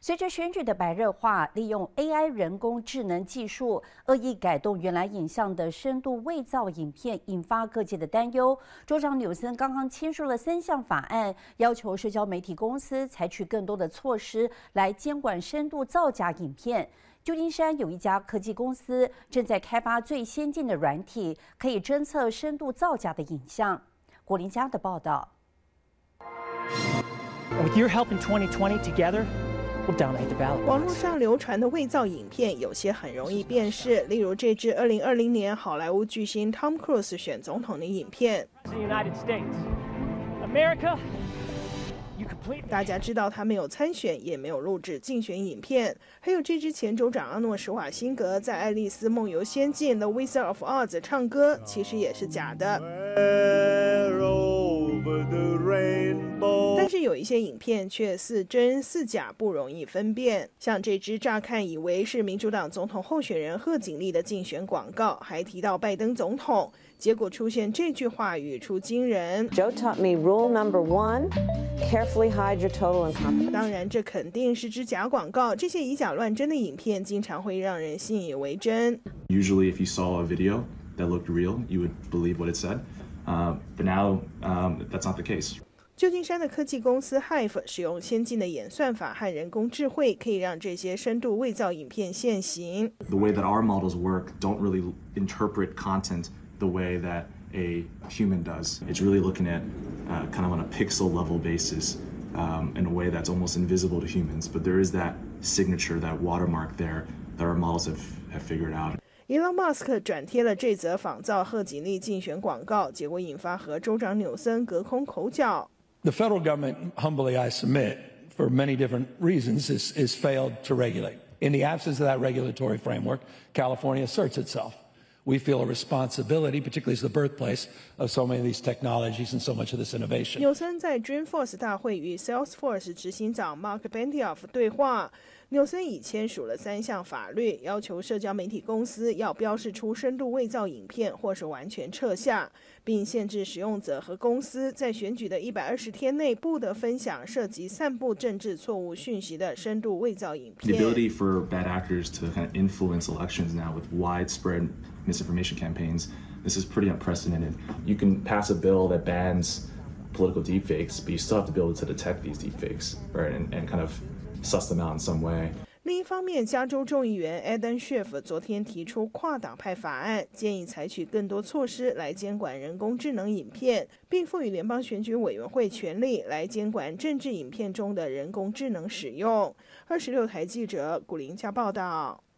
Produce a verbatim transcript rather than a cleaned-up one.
随着选举的白热化，利用 A I 人工智能技术恶意改动原来影像的深度伪造影片，引发各界的担忧。州长纽森刚刚签署了三项法案，要求社交媒体公司采取更多的措施来监管深度造假影片。旧金山有一家科技公司正在开发最先进的软体，可以侦测深度造假的影像。国林家的报道。 With your help in twenty twenty, together, we'll dominate the ballot. 网络上流传的伪造影片，有些很容易辨识，例如这支二零二零年好莱坞巨星 Tom Cruise 选总统的影片。 The United States, America. 大家知道他没有参选，也没有录制竞选影片。还有这支前州长阿诺·施瓦辛格在《爱丽丝梦游仙境》The Wizard of Oz 唱歌，其实也是假的。但是有一些影片却似真似假，不容易分辨。像这支乍看以为是民主党总统候选人贺锦丽的竞选广告，还提到拜登总统，结果出现这句话语出惊人。 Joe taught me rule number one. Carefully hide your total income. 当然，这肯定是支假广告。这些以假乱真的影片，经常会让人信以为真。 Usually, if you saw a video that looked real, you would believe what it said. Uh, but now, um, that's not the case. 旧金山的科技公司 Hive 使用先进的演算法和人工智慧，可以让这些深度伪造影片现形。 The way that our models work don't really interpret content the way that a human does. It's really looking at uh, kind of on a pixel level basis um, in a way that's almost invisible to humans. But there is that signature, that watermark there that our models have, have figured out. Elon Musk 转贴了这则仿造贺锦丽竞选广告，结果引发和州长纽森隔空口角。 The federal government, humbly I submit, for many different reasons, is, is failed to regulate. In the absence of that regulatory framework, California asserts itself. We feel a responsibility, particularly as the birthplace of so many of these technologies and so much of this innovation. 纽森在 Dreamforce 大会与 Salesforce 执行长 Mark Benioff 对话。纽森已签署了三项法律，要求社交媒体公司要标示出深度伪造影片，或是完全撤下，并限制使用者和公司在选举的一百二十天内不得分享涉及散布政治错误讯息的深度伪造影片。 The ability for bad actors to kind of influence elections now with widespread misinformation campaigns, this is pretty unprecedented. You can pass a bill that bans political deepfakes, but you still have to be able to detect these deepfakes, right, and, and kind of suss them out in some way. 另一方面，加州众议员 Adam Schiff 昨天提出跨党派法案，建议采取更多措施来监管人工智能影片，并赋予联邦选举委员会权力来监管政治影片中的人工智能使用。二十六台记者古林家报道。